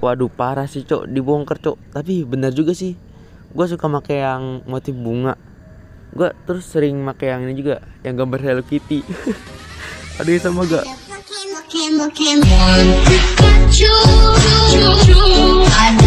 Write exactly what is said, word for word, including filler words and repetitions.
Waduh parah sih cok, dibongkar cok. Tapi benar juga sih, gue suka pakai yang motif bunga. Gue terus sering pakai yang ini juga, yang gambar Hello Kitty. Ada yang sama gak? Ada